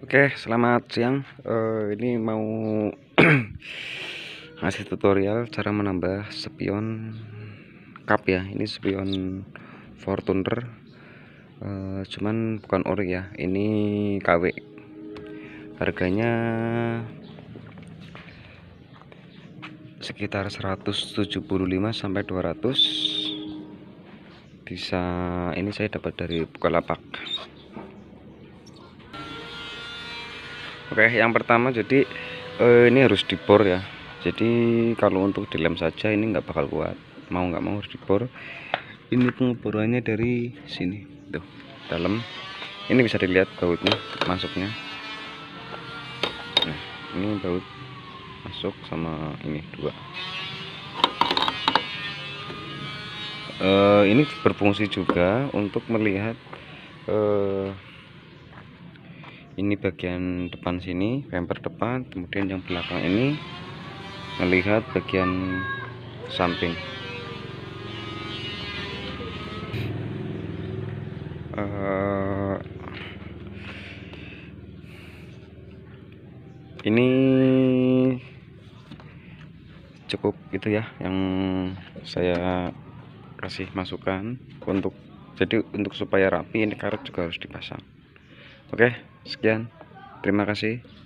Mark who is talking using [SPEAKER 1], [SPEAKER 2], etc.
[SPEAKER 1] Oke, selamat siang. Ini mau ngasih tutorial cara menambah spion cup ya. Ini spion Fortuner, cuman bukan ori ya. Ini KW. Harganya sekitar 175 sampai 200. Bisa, ini saya dapat dari Bukalapak. Oke, yang pertama jadi ini harus dibor ya. Jadi kalau untuk dilem saja ini nggak bakal kuat. Mau nggak mau harus dibor. Ini pengeborannya dari sini, tuh dalam. Ini bisa dilihat bautnya masuknya. Nah, ini baut masuk sama ini dua. Ini berfungsi juga untuk melihat ini bagian depan sini, bumper depan, kemudian yang belakang ini melihat bagian samping. Ini cukup gitu ya yang saya kasih masukan untuk supaya rapi, ini karet juga harus dipasang. Oke, sekian, terima kasih.